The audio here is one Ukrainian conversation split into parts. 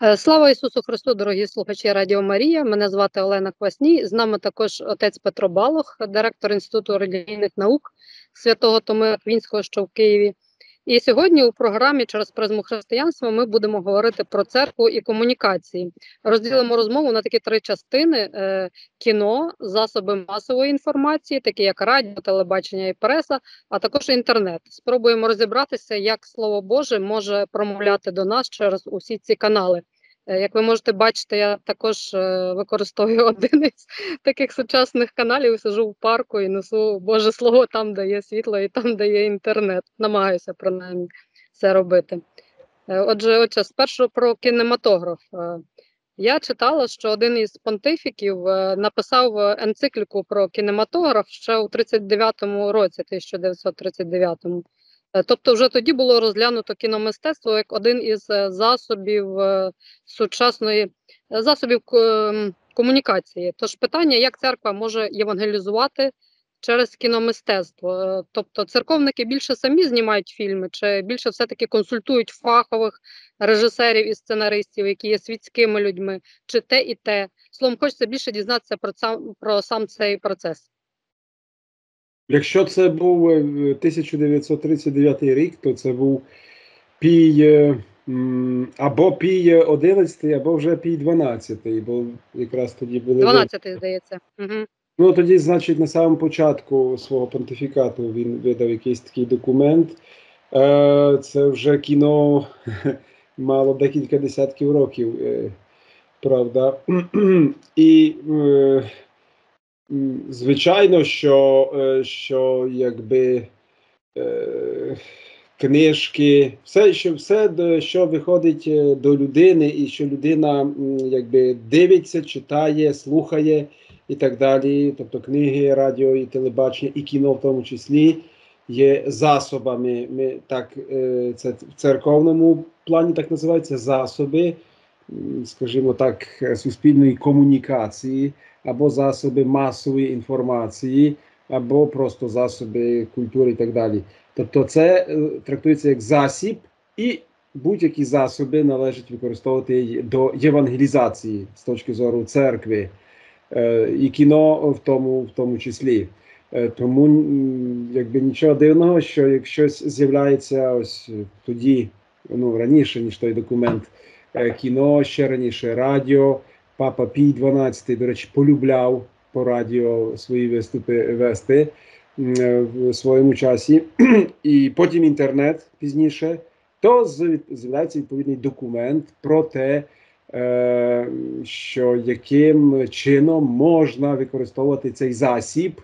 Слава Ісусу Христу, дорогі слухачі Радіо Марія. Мене звати Олена Квасній. З нами також отець Петро Балох, директор Інституту релігійних наук Святого Томи Аквінського, що в Києві. І сьогодні у програмі «Через призму християнства» ми будемо говорити про церкву і комунікації. Розділимо розмову на такі три частини: кіно, засоби масової інформації, такі як радіо, телебачення і преса, а також інтернет. Спробуємо розібратися, як Слово Боже може промовляти до нас через усі ці канали. Як ви можете бачити, я також використовую один із таких сучасних каналів, сиджу в парку і несу Боже Слово там, де є світло і там, де є інтернет. Намагаюся, принаймні, це робити. Отже, спершу про кінематограф. Я читала, що один із понтифіків написав енцикліку про кінематограф ще у 39-му році, 1939-му. Тобто вже тоді було розглянуто кіномистецтво як один із засобів засобів комунікації. Тож питання, як церква може євангелізувати через кіномистецтво? Тобто церковники більше самі знімають фільми, чи більше все-таки консультують фахових режисерів і сценаристів, які є світськими людьми, чи те і те? Словом, хочеться більше дізнатися про сам цей процес. Якщо це був 1939 рік, то це був Пій або Пій 11, або вже Пій 12, бо якраз тоді були... 12-й, здається. Угу. Ну, тоді, значить, на самому початку свого понтифікату він видав якийсь такий документ. Це вже кіно мало декілька десятків років, правда. І... звичайно, що якби книжки, все, що виходить до людини, і що людина якби дивиться, читає, слухає і так далі. Тобто книги, радіо і телебачення, і кіно в тому числі є засобами. Це в церковному плані так називається засоби, скажімо так, суспільної комунікації, або засоби масової інформації, або просто засоби культури і так далі. Тобто це трактується як засіб, і будь-які засоби належить використовувати до євангелізації з точки зору церкви, і кіно в тому числі. Тому якби нічого дивного, що як щось з'являється ось тоді, раніше, ніж той документ, кіно, ще раніше радіо. Папа Пій 12, до речі, полюбляв по радіо свої виступи вести в своєму часі. І потім інтернет пізніше, то з'являється відповідний документ про те, що яким чином можна використовувати цей засіб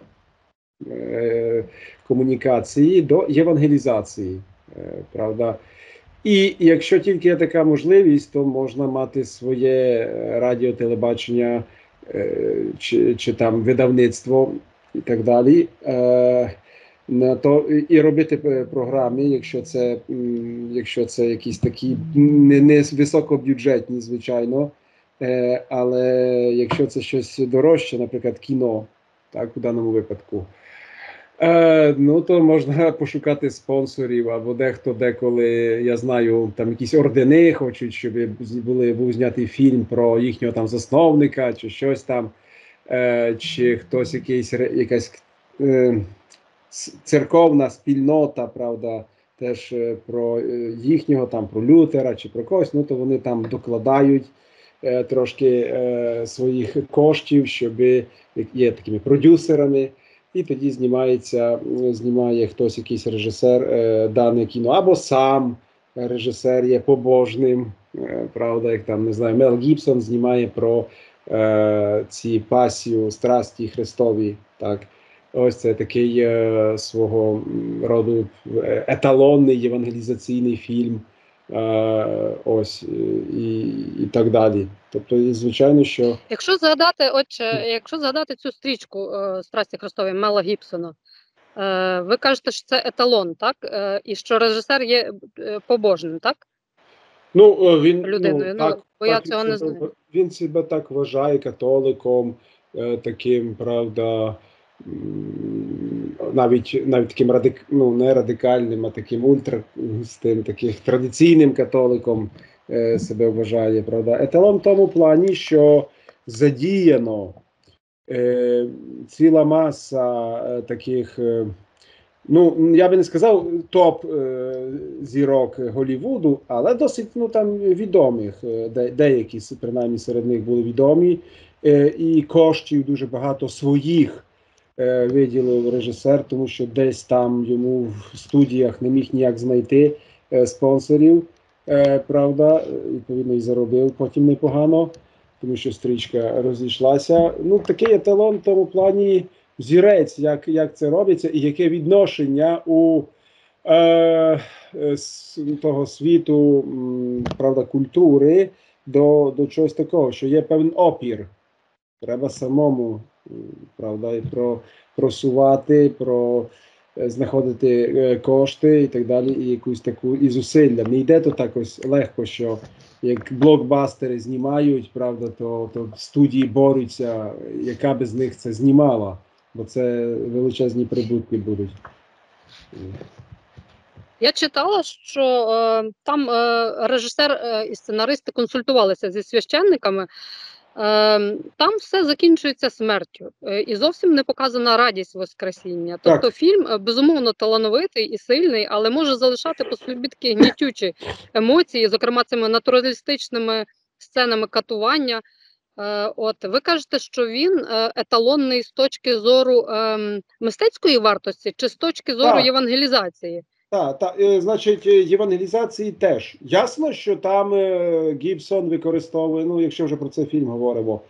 комунікації до євангелізації, правда. І якщо тільки є така можливість, то можна мати своє радіо, телебачення чи там видавництво і так далі. І робити програми, якщо це якісь такі не високобюджетні, звичайно, але якщо це щось дорожче, наприклад, кіно, так, у даному випадку, то можна пошукати спонсорів, або деколи, я знаю, там якісь ордени хочуть, щоб був знятий фільм про їхнього там засновника, чи щось там, чи хтось якась церковна спільнота, правда, теж про їхнього, там, про Лютера, чи про когось, то вони там докладають трошки своїх коштів, щоб є такими продюсерами. І тоді знімає хтось, якийсь режисер дане кіно, або сам режисер є побожним, правда, як там, не знаю, Мел Гібсон знімає про ці пасію, страсті Христові, так. Ось це такий свого роду еталонний євангелізаційний фільм, ось, і так далі. Тобто, звичайно, що... Якщо згадати цю стрічку «Страсті Христові» Мела Гібсона, ви кажете, що це еталон, так? І що режисер є побожним, так? Він, людиною, бо я цього не знаю. Він себе так вважає католиком, таким, правда, навіть таким не радикальним, а таким таким традиційним католиком. себе вважає, правда. Еталон в тому плані, що задіяно ціла маса таких, ну, я би не сказав топ зірок Голлівуду, але досить, ну, там відомих, деякі, принаймні, серед них були відомі, і коштів дуже багато своїх виділив режисер, тому що десь там йому в студіях не міг ніяк знайти спонсорів, правда, відповідно і заробив потім непогано, тому що стрічка розійшлася. Ну, такий еталон в тому плані взірець, як це робиться, і яке відношення у того світу, правда, культури до чогось такого, що є певний опір. Треба самому, правда, і просувати, знаходити кошти і так далі, і якусь таку і зусилля. Не йде то так ось легко, що як блокбастери знімають, правда, то студії борються, яка без них це знімала, бо це величезні прибутки будуть. Я читала, що там режисер і сценаристи консультувалися зі священниками. Там все закінчується смертю, і зовсім не показана радість Воскресіння. Тобто Так. фільм, безумовно, талановитий і сильний, але може залишати по собі такі гнітючі емоції, зокрема цими натуралістичними сценами катування. От ви кажете, що він еталонний з точки зору мистецької вартості чи з точки зору євангелізації? Так, значить, євангелізації теж. Ясно, що там Гібсон використовує, ну, якщо вже про це фільм говоримо,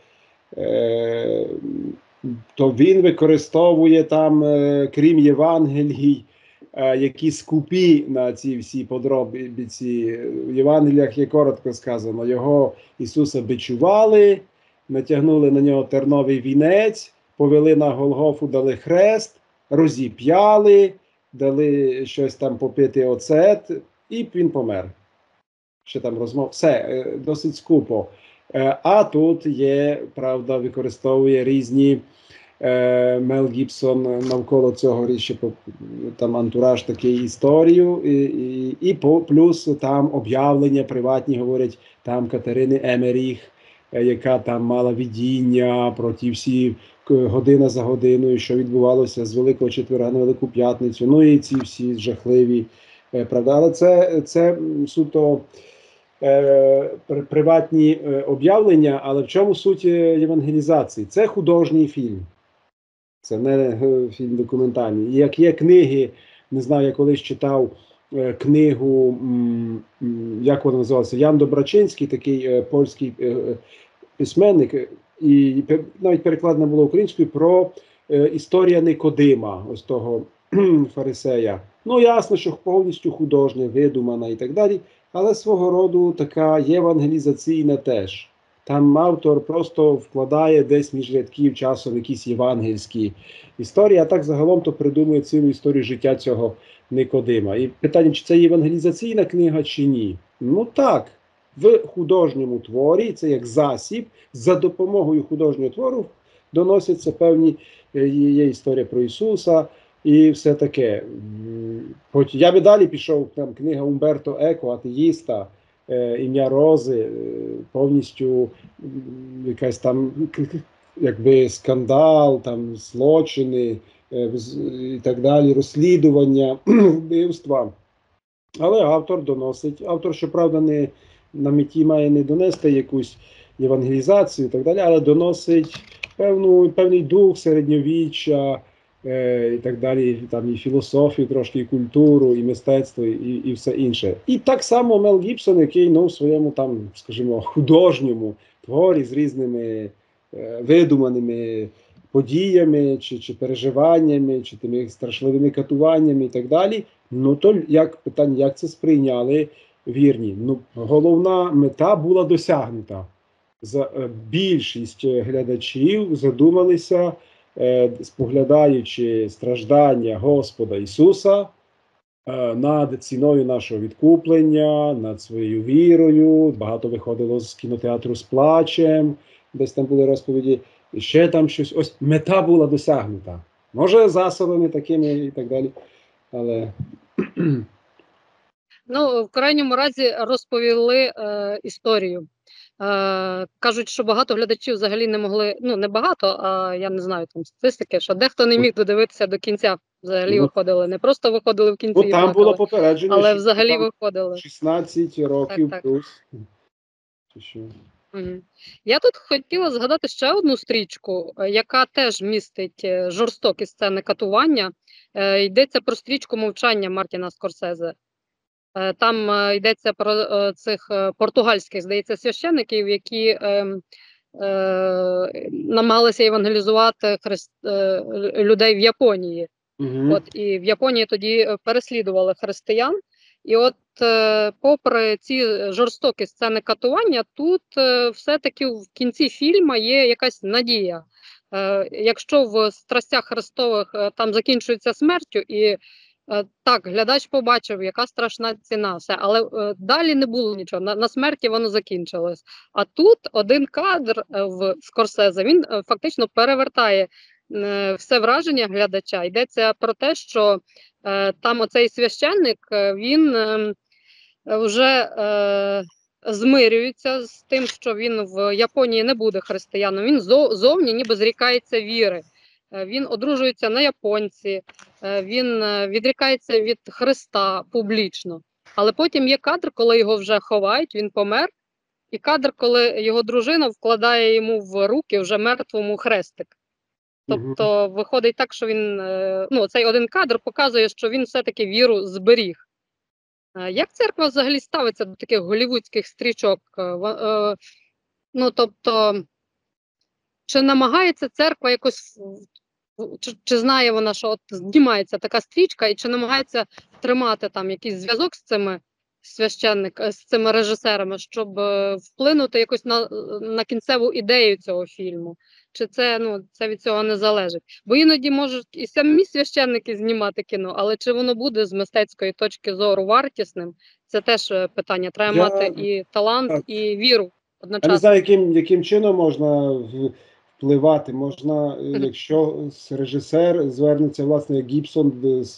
то він використовує там, крім Євангелій, які скупі на ці всі подробиці. В Євангеліях є коротко сказано, його Ісуса бичували, натягнули на нього терновий вінець, повели на Голгофу, дали хрест, розіп'яли, дали щось там попити оцет, і він помер. Ще там розмов. Все, досить скупо. А тут є, правда, використовує різні Мел Гібсон навколо цього ще там антураж такий історію, і плюс там об'явлення приватні, говорять, там Катерини Емеріх, яка там мала видіння про ті всі година за годиною, що відбувалося з Великого Четверга на Велику П'ятницю, ну і ці всі жахливі, правда, але це суто приватні об'явлення, але в чому суть євангелізації? Це художній фільм. Це не фільм документальний. І як є книги, не знаю, я колись читав книгу, як вона називалася, Ян Добрачинський, такий польський письменник, і навіть перекладена була українською, про історія Никодима, ось того фарисея. Ну, ясно, що повністю художня, видумана і так далі, але свого роду така євангелізаційна теж. Там автор просто вкладає десь між рядків часом якісь євангельські історії, а так загалом то придумує цілу історію життя цього Никодима. І питання, чи це євангелізаційна книга, чи ні? Ну так, в художньому творі, це як засіб, за допомогою художнього твору доносяться певні, є історія про Ісуса і все таке. Я би далі пішов, там книга Умберто Еко, атеїста, ім'я Рози, повністю якась там якби скандал, там злочини і так далі, розслідування, вбивства. Але автор доносить, автор, щоправда, не на меті має не донести якусь євангелізацію і так далі, але доносить певний дух середньовіччя, і так далі, там і філософію, трошки і культуру, і мистецтво, і все інше. І так само Мел Гібсон, який в своєму там, скажімо, художньому творі з різними видуманими подіями, чи переживаннями, чи тими страшливими катуваннями і так далі. Ну то питання, як це сприйняли вірні? Ну, головна мета була досягнута. Більшість глядачів задумалися, споглядаючи страждання Господа Ісуса над ціною нашого відкуплення, над своєю вірою. Багато виходило з кінотеатру з плачем, десь там були розповіді, і ще там щось. Ось мета була досягнута. Може, засобами такими і так далі, але... Ну, в крайньому разі розповіли історію. Кажуть, що багато глядачів взагалі не могли, ну не багато, а я не знаю там статистики, що дехто не міг додивитися до кінця. Взагалі Ну, виходили. Не просто виходили в кінці і там було плакали, попередження, але що взагалі там виходили. 16 Так, років так. плюс. Чи що? Мгм. Я тут хотіла згадати ще одну стрічку, яка теж містить жорстокі сцени катування. Йдеться про стрічку «Мовчання» Мартіна Скорсезе. Там йдеться про цих португальських, здається, священиків, які намагалися евангелізувати людей в Японії. Угу. От і в Японії тоді переслідували християн. І от, попри ці жорстокі сцени катування, тут все-таки в кінці фільму є якась надія. Якщо в страстях Христових там закінчується смертю, і так, глядач побачив, яка страшна ціна, все, але далі не було нічого. На смерті воно закінчилось. А тут один кадр в Скорсезе, він фактично перевертає все враження глядача. Йдеться про те, що там оцей священник, він вже змирюється з тим, що він в Японії не буде християном. Він зовні ніби зрікається віри. Він одружується на японці, він відрікається від Христа публічно. Але потім є кадр, коли його вже ховають, він помер, і кадр, коли його дружина вкладає йому в руки вже мертвому хрестик. Тобто виходить так, що він, ну, цей один кадр показує, що він все-таки віру зберіг. Як церква взагалі ставиться до таких голівудських стрічок? Ну, тобто, чи намагається церква якось, чи знає вона, що от знімається така стрічка, і чи намагається тримати там якийсь зв'язок з цими священниками, з цими режисерами, щоб вплинути якось на кінцеву ідею цього фільму? Чи це, ну, це від цього не залежить? Бо іноді можуть і самі священники знімати кіно, але чи воно буде з мистецької точки зору вартісним? Це теж питання. Треба мати і талант, і віру Я не одночасно. знаю, яким чином можна впливати. Можна, якщо режисер звернеться, власне, як Гібсон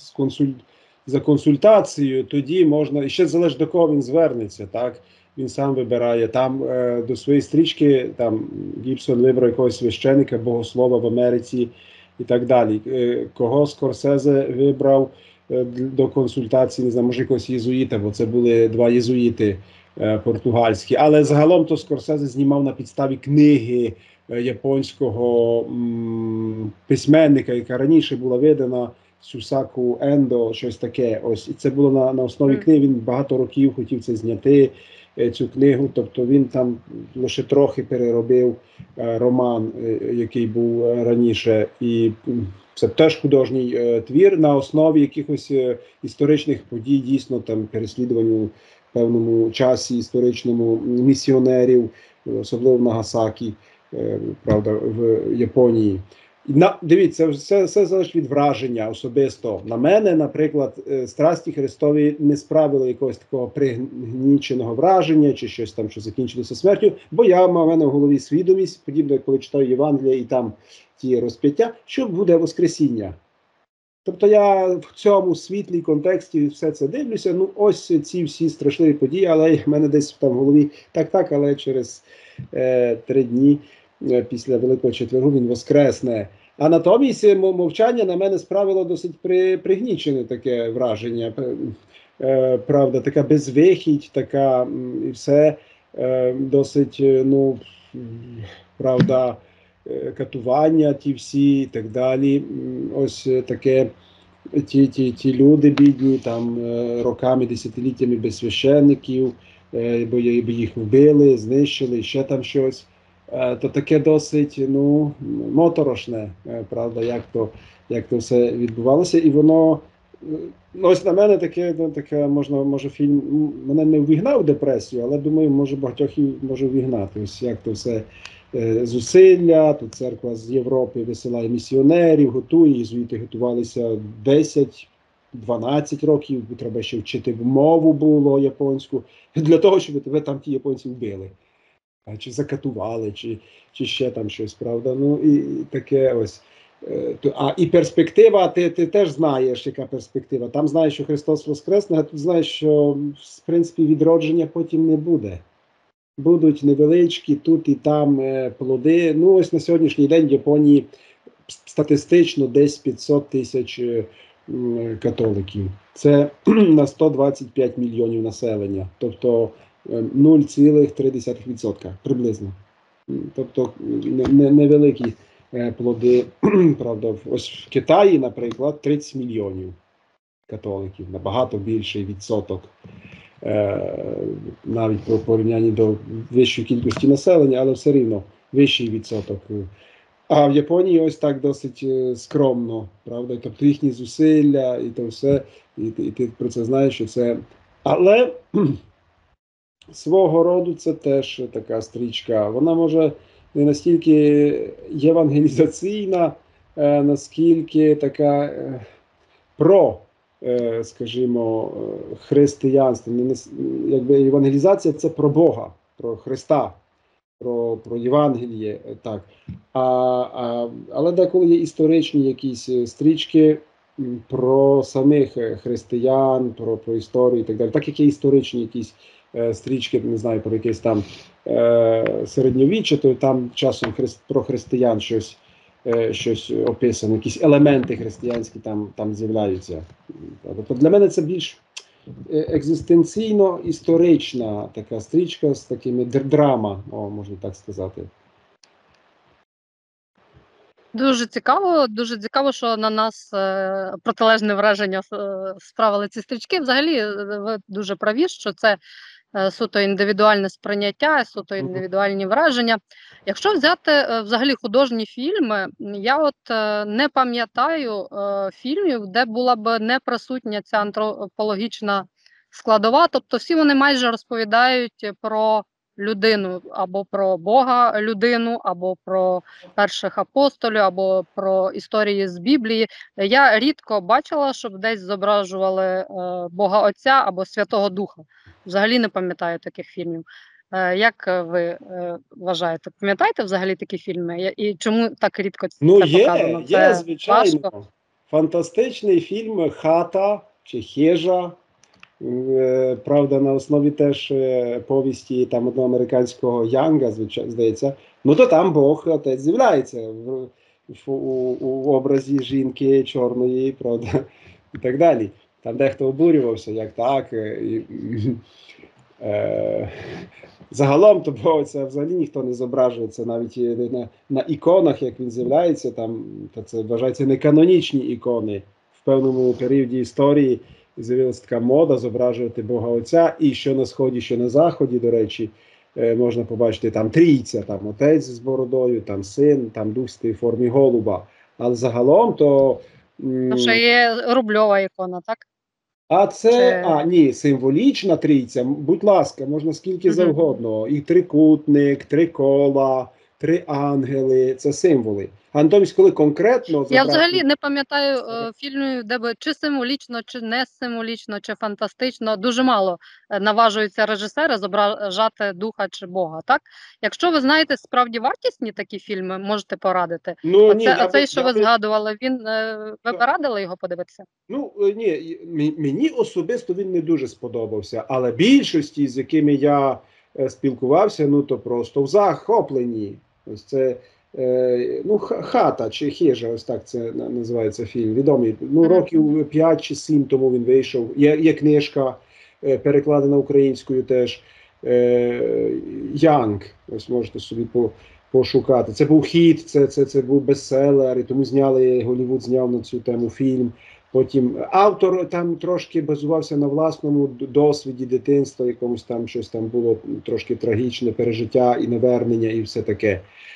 за консультацією, тоді можна, і ще залежить, до кого він звернеться, так? Він сам вибирає. Там до своєї стрічки там Гібсон вибрав якогось священика, богослова в Америці і так далі. Кого Скорсезе вибрав до консультації, не знаю, може якогось єзуїта, бо це були два єзуїти португальські. Але загалом то Скорсезе знімав на підставі книги японського письменника, яка раніше була видана, Сюсаку Ендо, щось таке. Ось, і це було на основі книги. Він багато років хотів це зняти, цю книгу. Тобто він там лише трохи переробив роман, який був раніше. І це теж художній твір на основі якихось історичних подій, дійсно там переслідувань у певному часі історичному місіонерів, особливо в Нагасакі, правда, в Японії. Дивіться, все залежить від враження особисто. На мене, наприклад, страсті Христові не справили якогось такого пригніченого враження чи щось там, що закінчилося смертю, бо в мене в голові свідомість, подібно, коли читаю Євангелія і там ті розп'яття, що буде Воскресіння. Тобто я в цьому світлій контексті все це дивлюся, ну ось ці всі страшливі події, але в мене десь там в голові так, але через 3 дні після Великого Четвергу він воскресне. А натомість мовчання на мене справило досить пригнічене таке враження. Правда, така безвихідь, така і все досить, ну, правда, катування ті всі і так далі. Ось таке, ті люди бідні, там роками, десятиліттями без священників, бо їх вбили, знищили, ще там щось. То таке досить, ну, моторошне, правда, як то все відбувалося. І воно, ось на мене таке може фільм, мене не ввігнав в депресію, але думаю, може багатьох і може ввігнати. Ось як то все зусилля, тут церква з Європи висилає місіонерів, готує, єзуїти готувалися 10-12 років, бо треба ще вчити мову було японську, для того, щоб тебе там ті японці вбили. Чи закатували, чи ще там щось, правда. Ну і таке ось. І перспектива, ти теж знаєш, яка перспектива. Там знаєш, що Христос воскресне, а тут знаєш, що в принципі відродження потім не буде. Будуть невеличкі тут і там плоди. Ну, ось на сьогоднішній день в Японії статистично десь 500 тисяч католиків. Це на 125 мільйонів населення. Тобто 0,3% приблизно. Тобто невеликі плоди. Правда, ось в Китаї, наприклад, 30 мільйонів католиків. Набагато більший відсоток. Навіть по порівнянні до вищої кількості населення, але все рівно вищий відсоток. А в Японії ось так досить скромно, правда? Тобто їхні зусилля і то все, і ти про це знаєш, що це. Але свого роду це теж така стрічка. Вона може не настільки євангелізаційна, наскільки така скажімо, християнство. Якби євангелізація – це про Бога, про Христа, про Євангеліє. Так. Але деколи є історичні якісь стрічки про самих християн, про історію і так далі. Так як є історичні якісь стрічки, не знаю, про якесь там середньовіччя, то там часом про християн щось описано, якісь елементи християнські там з'являються. Тобто для мене це більш екзистенційно-історична така стрічка з такими драма, можна так сказати. Дуже цікаво, що на нас протилежне враження справили ці стрічки. Взагалі, ви дуже праві, що це суто індивідуальне сприйняття, суто індивідуальні враження. Якщо взяти взагалі художні фільми, я от не пам'ятаю фільмів, де була б не присутня ця антропологічна складова, тобто всі вони майже розповідають про людину, або про Бога людину, або про перших апостолів, або про історії з Біблії. Я рідко бачила, щоб десь зображували Бога Отця або Святого Духа. Взагалі не пам'ятаю таких фільмів. Як ви вважаєте? Пам'ятаєте взагалі такі фільми? І чому так рідко це показано? Є, звичайно. Важко? Фантастичний фільм «Хата» чи «Хижа». Правда, на основі теж повісті там одного американського Янга, здається. Ну, то там Бог, Отець з'являється у образі жінки чорної, правда, і так далі. Там дехто обурювався, як так. Загалом, то це взагалі ніхто не зображує, це навіть на іконах, як він з'являється, там, то це вважається неканонічні ікони. В певному періоді історії з'явилася така мода зображувати Бога Отця, і що на Сході, що на Заході, до речі, можна побачити там трійця, там Отець з бородою, там Син, там Дух Святий в формі голуба. Але загалом то... Ще є рубльова ікона, так? А це, ні, символічна трійця, будь ласка, можна скільки завгодно. І трикутник, три кола, три ангели, це символи. А натомість, коли конкретно... Я взагалі не пам'ятаю фільмів, де би чи символічно, чи не символічно, чи фантастично. Дуже мало наважуються режисери зображати духа чи Бога, так? Якщо ви знаєте справді вартісні такі фільми, можете порадити. Ну, Оцей, що ви згадували, ви порадили його подивитися? Ну, ні, мені особисто він не дуже сподобався, але більшості, з якими я спілкувався, ну, то просто в захопленні. Ось це... «Хата» чи «Хижа», ось так це називається фільм, відомий. Ну, років 5 чи 7 тому він вийшов. Є книжка, перекладена українською теж, «Янг», ось можете собі пошукати. Це був хіт, це був бестселер, і тому Голлівуд зняв на цю тему фільм. Потім автор там трошки базувався на власному досвіді дитинства, якомусь там щось там було трошки трагічне пережиття і навернення, і все таке.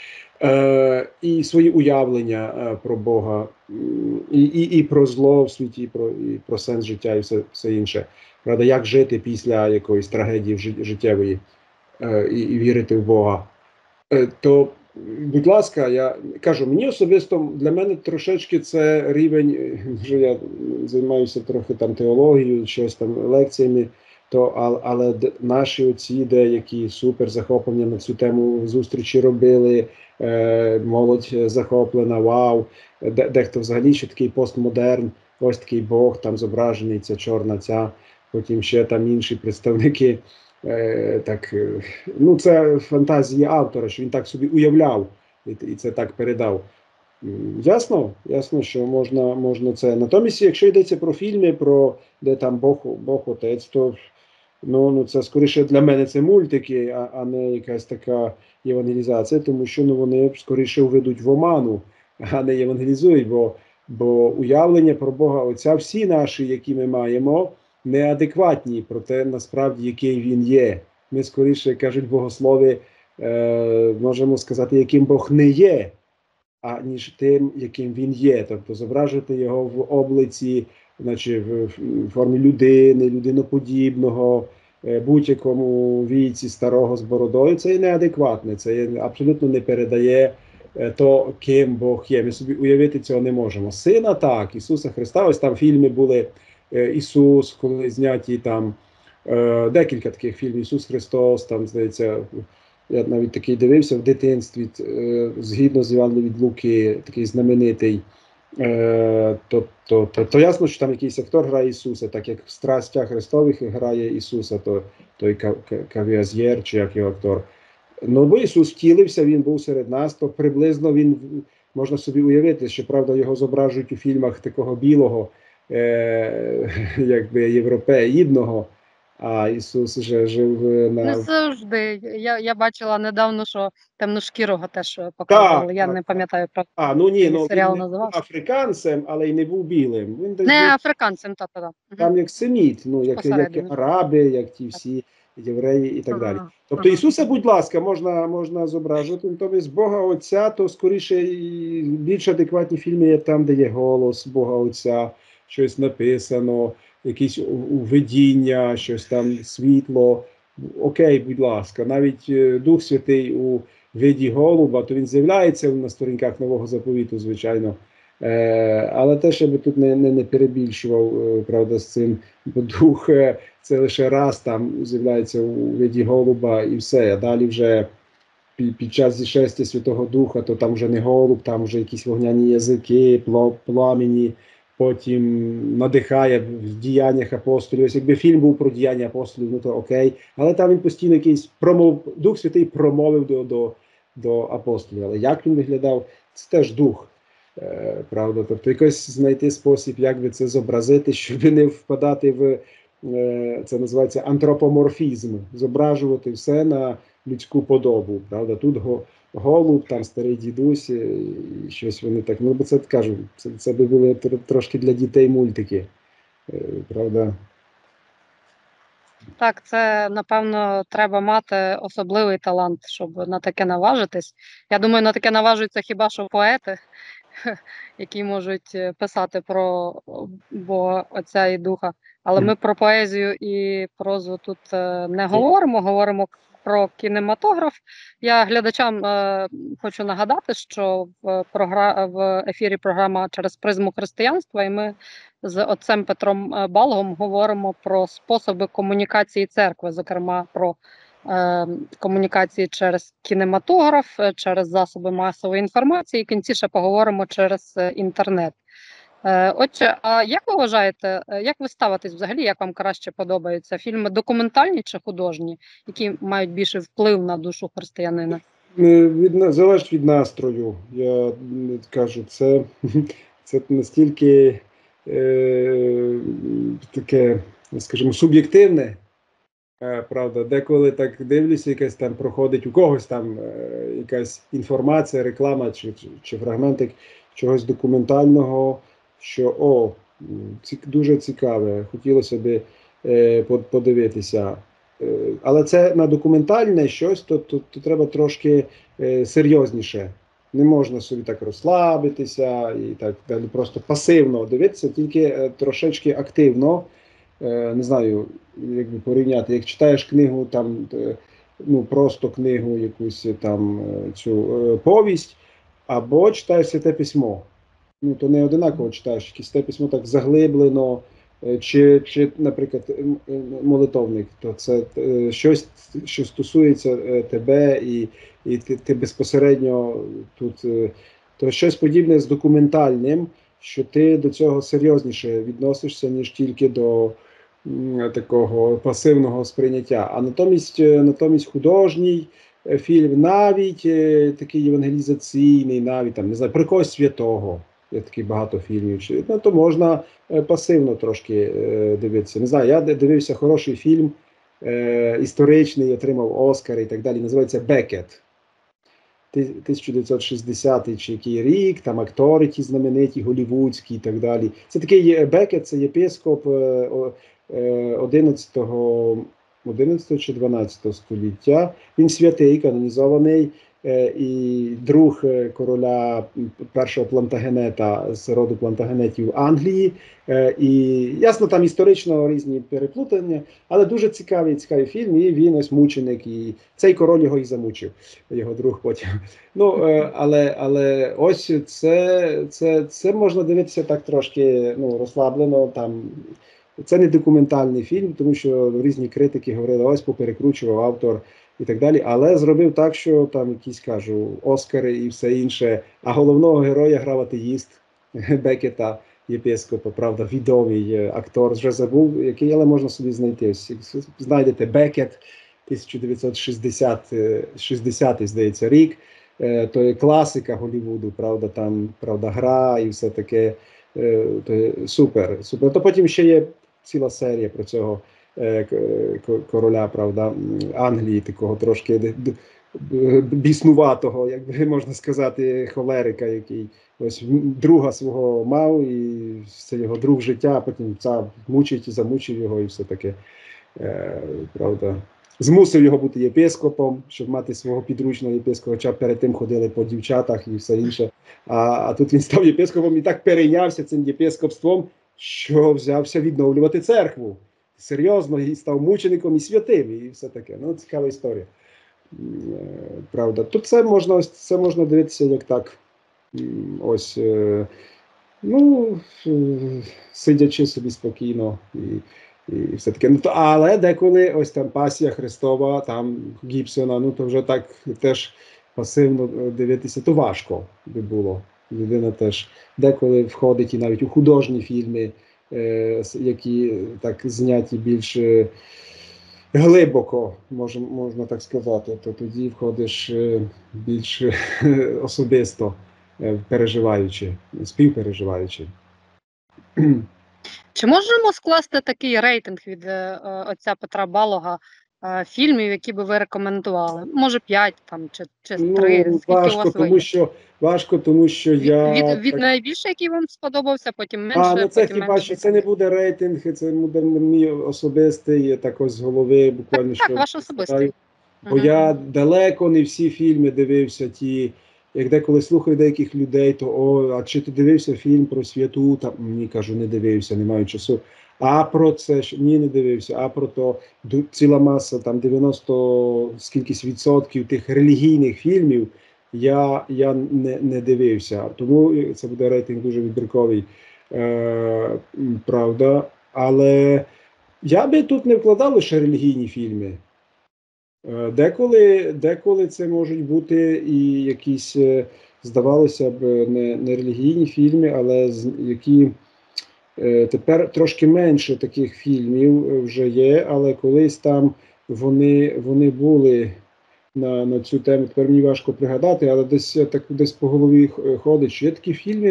І свої уявлення про Бога, і про зло в світі, і про сенс життя, і все інше. Правда, як жити після якоїсь трагедії життєвої і вірити в Бога. То, будь ласка, я кажу, мені особисто, для мене трошечки це рівень, вже я займаюся трохи там теологією, щось там лекціями, Але наші оці деякі супер захоплення на цю тему зустрічі робили, молодь захоплена, вау. Дехто взагалі ще такий постмодерн, ось такий Бог, там зображений, ця чорна ця, потім ще там інші представники. Ну це фантазія автора, що він так собі уявляв і це так передав. Ясно, що можна це. Натомість, якщо йдеться про фільми, де там Бог Отець, то це скоріше для мене це мультики, а не якась така євангелізація, тому що вони скоріше введуть в оману, а не євангелізують, бо уявлення про Бога Отця всі наші, які ми маємо, неадекватні про те, насправді, який він є. Ми скоріше, кажуть богослови, можемо сказати, яким Бог не є, аніж тим, яким він є. Тобто зображувати його в облиці, значить, в формі людини, людиноподібного, будь-якому віці старого з бородою, це є неадекватне, це абсолютно не передає то, ким Бог є. Ми собі уявити цього не можемо. Сина так, Ісуса Христа, ось там фільми були Ісус, коли зняті там декілька таких фільмів, Ісус Христос, там, здається, я навіть такий дивився в дитинстві, згідно з Євангелієм від Луки, такий знаменитий. То ясно, що там якийсь актор грає Ісуса, так як в «Страстях Христових» грає Ісуса, той Кавіаз'єр, чи як його актор. Ну, бо Ісус втілився, Він був серед нас, то приблизно він, можна собі уявити, що, правда, його зображують у фільмах такого білого, якби європеїдного, а Ісус вже жив Не завжди. Я бачила недавно, що темношкірого теж показували. Я не пам'ятаю про він серіал не був називався. африканцем, але й не був білим. Він десь Не був африканцем, та. там як семіт, як Посередині. араби, як ті всі євреї і так далі. Тобто Ісуса, будь ласка, можна зображувати, натомість Бога Отця, то скоріше більш адекватні фільми є там, де є голос Бога Отця, щось написано, якісь видіння, щось там світло. Окей, будь ласка, навіть Дух Святий у виді голуба, то він з'являється на сторінках Нового Заповіту, звичайно. Але те, щоб тут не перебільшував, правда, з цим, бо Дух це лише раз там з'являється у виді голуба і все. А далі вже під час зішестя Святого Духа, то там вже не голуб, там вже якісь вогняні язики, пламені, потім надихає в діяннях апостолів. Ось якби фільм був про діяння апостолів, ну то окей. Але там він постійно якийсь Дух Святий промовив до апостолів. Але як він виглядав, це теж Дух. Правда, тобто якось знайти спосіб, як би це зобразити, щоб не впадати в, це називається антропоморфізм, зображувати все на людську подобу, правда, тут голуб, там старий дідусь, і щось вони так, бо це кажу, це би були трошки для дітей мультики, правда. Так, це, напевно, треба мати особливий талант, щоб на таке наважитись. Я думаю, на таке наважуються хіба що поети, які можуть писати про Бога Отця і Духа. Але ми про поезію і прозу тут не говоримо про кінематограф. Я глядачам хочу нагадати, що в ефірі програма «Через призму християнства», і ми з отцем Петром Балгом говоримо про способи комунікації церкви, зокрема про комунікації через кінематограф, через засоби масової інформації, і в кінці ще поговоримо через інтернет. Отже, а як ви вважаєте, як ви ставитесь взагалі, як вам краще подобаються фільми документальні чи художні, які мають більший вплив на душу християнина? Залежить від настрою, я кажу, це настільки таке, скажімо, суб'єктивне, правда, деколи так дивлюся, якась там проходить у когось там якась інформація, реклама чи фрагментик чогось документального, що дуже цікаве, хотілося би подивитися. Але це на документальне щось, то треба трошки серйозніше. Не можна собі так розслабитися і так далі, просто пасивно дивитися, тільки трошечки активно. Не знаю, як би порівняти, як читаєш книгу, там, просто книгу, якусь там цю повість, або читаєш Святе Письмо. То не одинаково читаєш, якесь Святе Письмо так заглиблено, Чи, наприклад, молитовник, то це щось, що стосується тебе, і ти безпосередньо тут, то щось подібне з документальним, що ти до цього серйозніше відносишся, ніж тільки до такого пасивного сприйняття. А натомість художній фільм, навіть такий евангелізаційний, навіть там, не знаю, про когось святого. Є такий багато фільмів. То можна пасивно трошки дивитися. Не знаю, я дивився хороший фільм, історичний, отримав Оскар і так далі. Називається «Бекет». 1960 чи який рік, там актори ті знамениті, голівудські і так далі. Це такий Бекет, це єпископ 11 чи 12 століття. Він святий, канонізований, і друг короля першого Плантагенета з роду Плантагенетів Англії. І ясно, там історично різні переплутання, але дуже цікавий фільм, і він ось мученик, і цей король його і замучив, його друг потім. Але ось це можна дивитися так трошки розслаблено, там. Це не документальний фільм, тому що різні критики говорили, ось поперекручував автор і так далі, але зробив так, що там якісь, кажу, Оскари і все інше, а головного героя грав атеїст Бекета, єпископа, правда, відомий актор, вже забув, який, але можна собі знайти. Знайдете Бекет, 1960, здається, рік, то є класика Голлівуду, правда, там, правда, гра і все таке, то супер. То потім ще є ціла серія про цього короля, правда, Англії, такого трошки біснуватого, як би можна сказати, холерика, який ось друга свого мав, і це його друг життя, а потім мучить і замучив його, і все таке, правда. Змусив його бути єпископом, щоб мати свого підручного єпископа, хоча перед тим ходили по дівчатах і все інше. А тут він став єпископом і так перейнявся цим єпископством, що взявся відновлювати церкву. Серйозно, і став мучеником і святим, і все таке. Цікава історія. Правда. Тут це можна дивитися як так, ось, сидячи собі спокійно і все таке. Але деколи ось там Пасія Христова, там Гібсона, то вже так теж пасивно дивитися, то важко би було. Людина теж деколи входить і навіть у художні фільми, які так зняті більш глибоко, можна так сказати, то тоді входиш більш особисто, переживаючи, співпереживаючи. Чи можемо скласти такий рейтинг від отця Петра Балога фільмів, які би ви рекомендували? Може 5 там, чи 3? Скільки у вас вийде? Важко, тому що я... Від найбільше, який вам сподобався, потім менше, це потім хіба менше. що це не буде рейтинг, це буде мій особистий, також з голови буквально. Так, ваш особистий. Бо я далеко не всі фільми дивився ті, як деколи слухаю деяких людей, то а чи ти дивився фільм про святу? Там, ні, кажу, не дивився, не маю часу. А про це, ні, не дивився, а про то ціла маса, там 90 скількись відсотків тих релігійних фільмів я не дивився. Тому це буде рейтинг дуже вибірковий, правда. Але я би тут не вкладав лише релігійні фільми. Деколи це можуть бути і якісь, здавалося б, не релігійні фільми, але які тепер трошки менше таких фільмів вже є, але колись там вони були на цю тему. Тепер мені важко пригадати, але десь по голові ходить, що є такі фільми,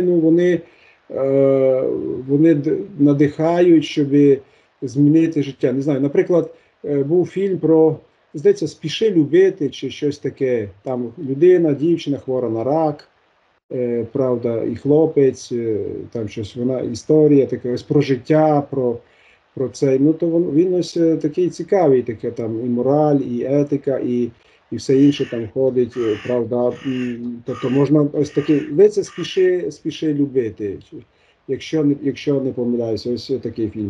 вони надихають, щоб змінити життя. Не знаю, наприклад, був фільм про, здається, «Спіши любити» чи щось таке. Там людина, дівчина хвора на рак, правда, і хлопець, там щось, історія така ось про життя, про це. То він ось такий цікавий, таке там і мораль, і етика, і все інше там ходить, правда. Тобто можна ось такий, ви це спіши любити, якщо не помиляюся, ось такий фільм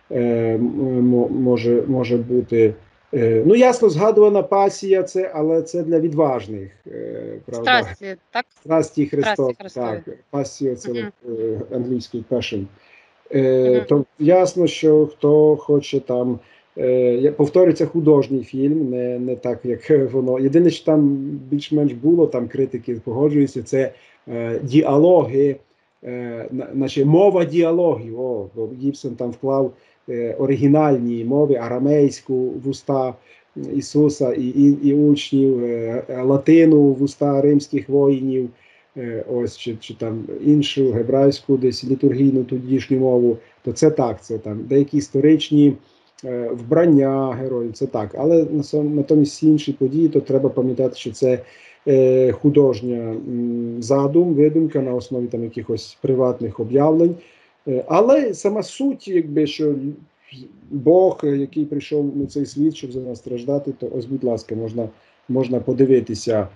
може бути. Ясно, згадувана Пасія, але це для відважних, правда. Страсті, так? Страсті Христові, Страсті Христові. так. Пасія, це англійський passion. То ясно, що хто хоче там, повторюється художній фільм, не так, як воно. Єдине, що там більш-менш було, там критики погоджуються, це діалоги, значить, мова діалогів. Бо Гібсон там вклав оригінальні мови, арамейську в уста Ісуса і учнів, латину в уста римських воїнів, ось чи там іншу гебрайську, десь літургійну тодішню мову, то це так, це там деякі історичні вбрання героїв, це так. Але натомість інші події, то треба пам'ятати, що це художня задум, видумка на основі там якихось приватних об'явлень. Але сама суть, якби, що Бог, який прийшов на цей світ, щоб за нас страждати, то ось, будь ласка, можна подивитися.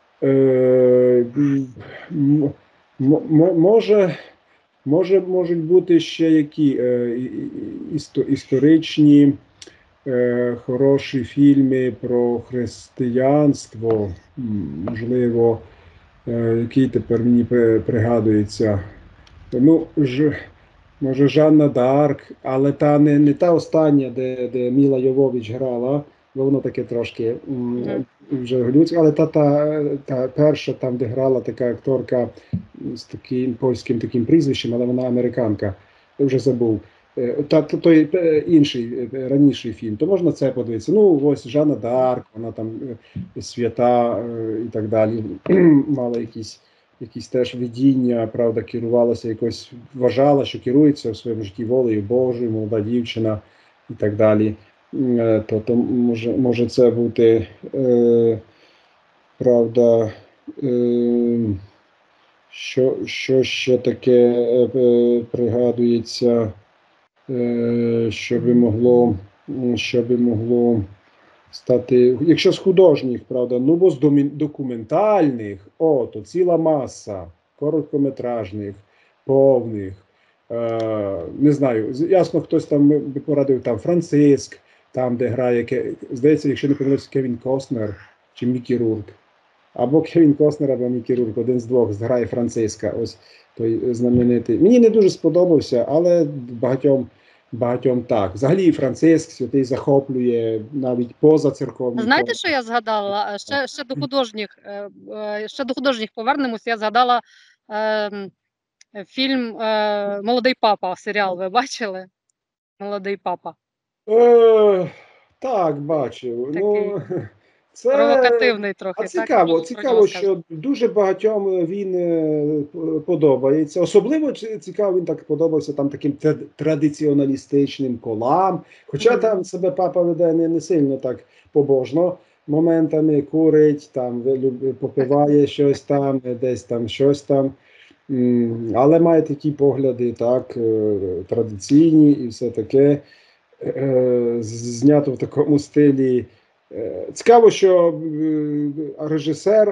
Можуть бути ще які історичні хороші фільми про християнство, можливо, який тепер мені пригадується. Ну, може, Жанна Д'Арк, але та не та остання, де Міла Йовович грала, бо воно таке трошки вже глюцьке, але та перша, там, де грала така акторка з таким польським таким прізвищем, але вона американка, я вже забув. Той інший, раніший фільм, то можна це подивитися. Ну, ось Жанна Д'Арк, вона там свята і так далі, мала якісь теж видіння, правда, керувалася якось, вважала, що керується в своєму житті волею Божою, молода дівчина і так далі. То може це бути, правда, що ще таке пригадується, що би могло стати, якщо з художніх, правда, ну бо з документальних, то ціла маса короткометражних, повних, не знаю, ясно, хтось там би порадив, там Франциск, там, де грає, здається, якщо не помиляюсь, Кевін Костнер чи Мікі Рурк, або Кевін Костнер, або Мікі Рурк, один з двох грає Франциска, ось той знаменитий. Мені не дуже сподобався, але багатьом так. Взагалі Франциск святий захоплює навіть поза церковним. Знаєте, що я згадала? Ще до художніх повернемось. Я згадала фільм «Молодий папа», серіал. Ви бачили? «Молодий папа». Так, бачив. Такий Це провокативний трохи. цікаво, що дуже багатьом він подобається. Особливо цікаво, він так подобався там таким традиціоналістичним колам. Хоча там себе папа веде не сильно так побожно. Моментами курить, там попиває щось там, десь там щось там. Але має такі погляди, так, традиційні і все таке. Знято в такому стилі. Цікаво, що режисер,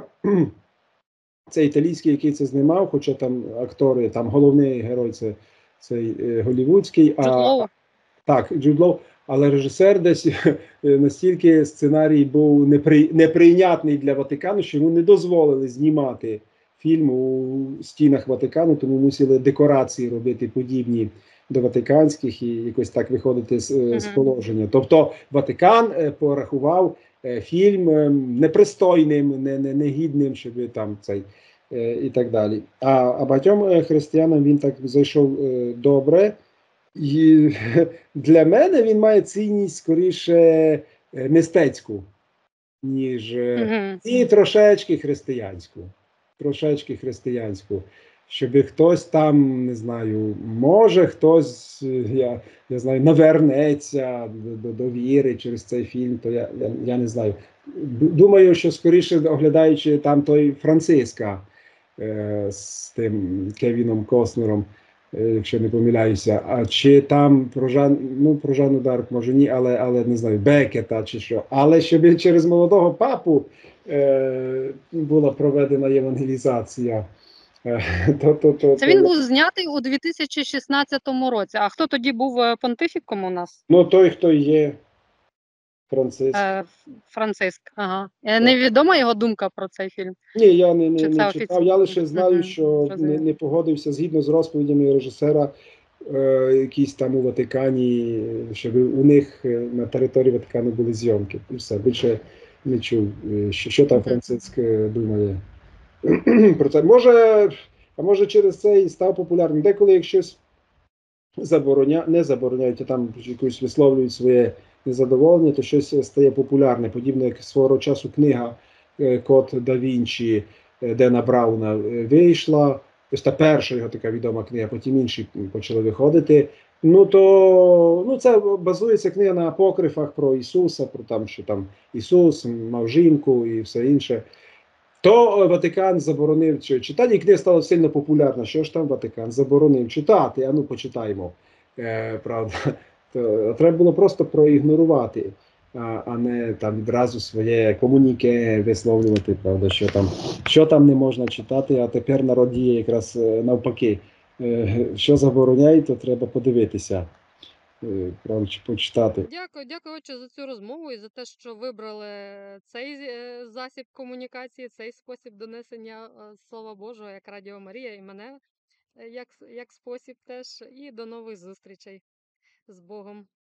це італійський, який це знімав, хоча там актори, там головний герой це цей голівудський, Джуд Лоу, але режисер десь настільки сценарій був неприйнятний для Ватикану, що йому не дозволили знімати фільм у стінах Ватикану, тому мусили декорації робити подібні до ватиканських і якось так виходити з положення. Тобто Ватикан порахував фільм непристойним, негідним, щоб там цей і так далі. А багатьом християнам він так зайшов добре. І для мене він має цінність скоріше мистецьку, ніж і трошечки християнську. Щоб хтось там, не знаю, може хтось, я знаю, навернеться до віри через цей фільм, то я не знаю. Думаю, що скоріше оглядаючи там той Франциска з тим Кевіном Костнером, якщо не помиляюся, а чи там про Жанну Д'Арк, може ні, але не знаю, Бекета чи що. Але щоб через молодого папу була проведена євангелізація. Це він був знятий у 2016 році. А хто тоді був понтифіком у нас? Ну, той, хто є Франциск. Франциск, ага. Невідома його думка про цей фільм? Ні, я не читав. Я лише знаю, що не погодився згідно з розповідями режисера. якісь там у Ватикані, щоб у них на території Ватикану були зйомки. І все, більше не чув, що там Мгм. Франциск думає про це. Може через це і став популярним. Деколи як щось не забороняють, а там якось висловлюють своє незадоволення, то щось стає популярне, подібно як свого часу книга Код да Вінчі Дена Брауна вийшла. Ось та перша його така відома книга, потім інші почали виходити. Це базується книга на апокрифах про Ісуса, про там, що там Ісус мав жінку і все інше. То Ватикан заборонив читання, і книга стала сильно популярна. Що ж там Ватикан заборонив читати? А ну почитаємо. Правда, то треба було просто проігнорувати, а не там відразу своє комуніке висловлювати, правда, що там не можна читати, а тепер народ діє якраз навпаки. Що забороняють, то треба подивитися, правда, чи почитати. Дякую, дякую, отче, за цю розмову і за те, що вибрали цей засіб комунікації, цей спосіб донесення Слова Божого, як Радіо Марія, і мене як спосіб теж. І до нових зустрічей з Богом.